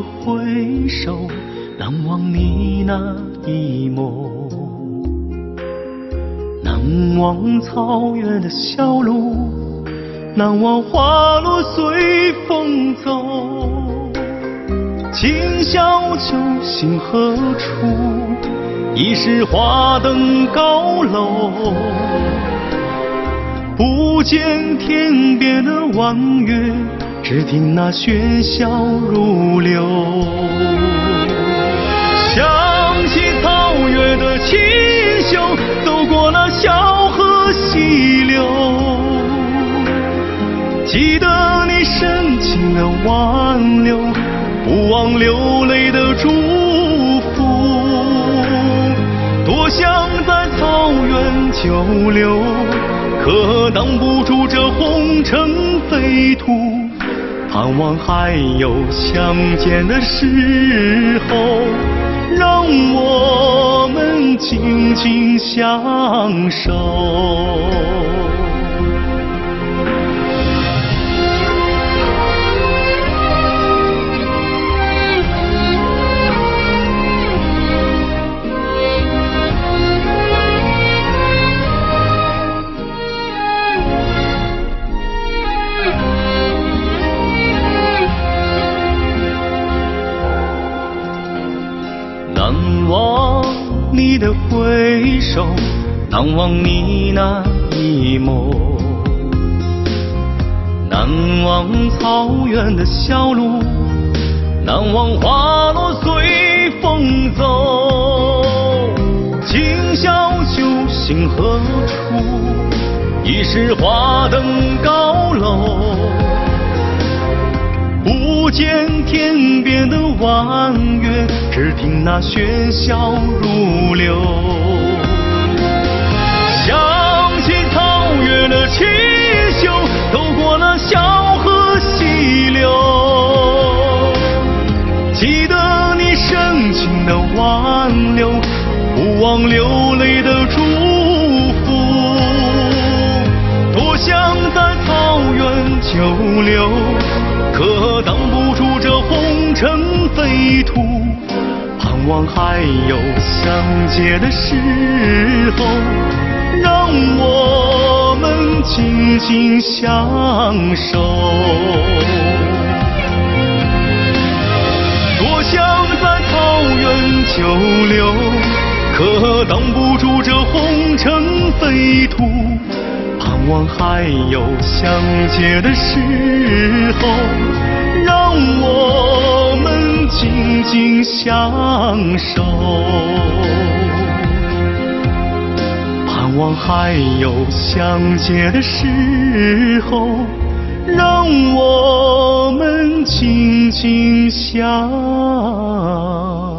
回首，难忘你那一抹。难忘草原的小路，难忘花落随风走。今宵酒醒何处？已是华灯高楼。不见天边的弯月，只听那喧嚣如流。想起草原的清秀，走过那小河溪流，记得你深情的挽留，不忘流泪的祝福。多想在草原久留，可挡不住这红尘飞途。盼望还有相见的时候，让我们紧紧相守。难忘你的回首，难忘你那一抹。难忘草原的小路，难忘花落随风走。今宵酒醒何处？已是华灯高楼。不见天边的弯月，只听那喧嚣如流。想起草原的清秀，走过那小河溪流，记得你深情的挽留，不忘流泪的祝福。多想在草原久留，可挡不住这红尘飞途。盼望还有相见的时候，让我们紧紧相守。多想在草原久留，可挡不住这红尘飞途。盼望还有相见的时候，让我们紧紧相守。盼望还有相见的时候，让我们紧紧相